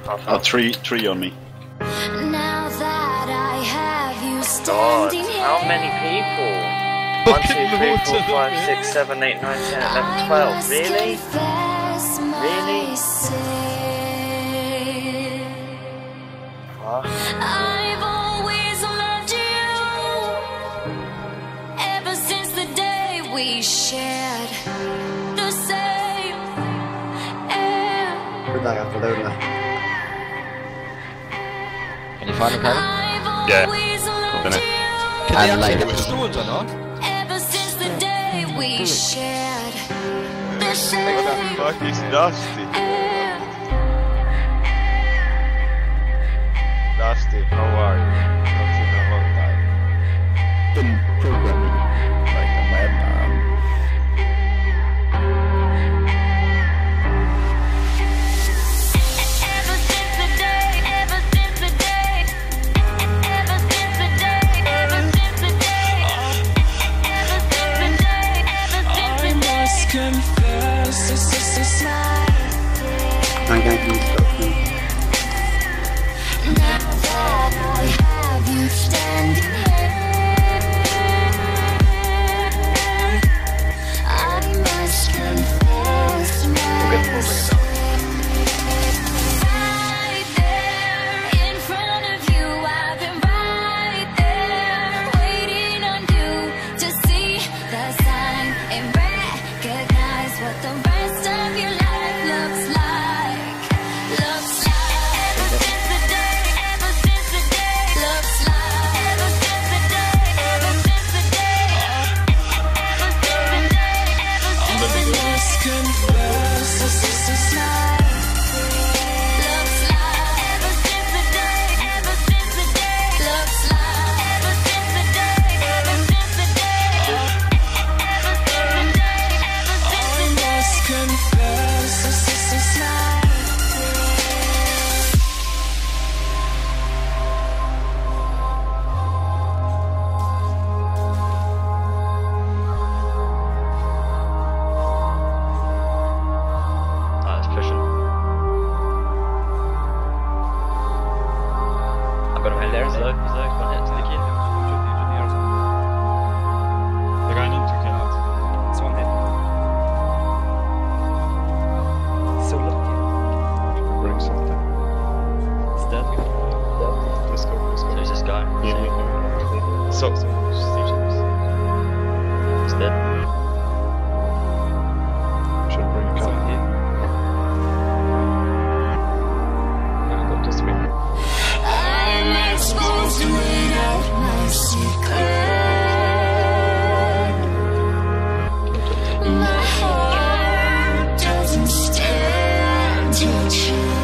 Three on me. Now that I have you God, standing how many people? 1, 2, 3, 4, 5, 6, 7, 8, 9, 10, 11, 12. Really? Really? I've always loved you ever since the day we shared the same air. Can you find the code? Yeah. Can they actually hit the stones or not? Ever since the day we shared the same What the fuck is Dusty? air. Dusty, how are you? Not in a long time. Been programming like a madman. Ever since the day, ever since the day, ever since the day, ever since the day, ever since the day, ever since the day. I must confess, this is my now that I have you standing here, I must confess my right there in front of you, I've been right there waiting on you to see the sign and recognize what the rest of your life looks like. Looks like. Ever since the day, ever since the day, looks like. Ever since the day, ever since the day, ever since the day, ever since the day. Must confess, this is my looks like. Ever since the day, ever since the day, looks like. Ever since the day, ever since the day, ever since the day, ever since the day. Must confess, this is my. It's pushing. I've got him in there. He's low. He's low. He's one hit to the key. The guy needs to get out. It's one hit. So lucky. Bring something. It's dead. Let's go. So who's this guy? So, He's dead. should bring a car. Go to me. I'm exposed to it out my secret. My heart doesn't stand a chance.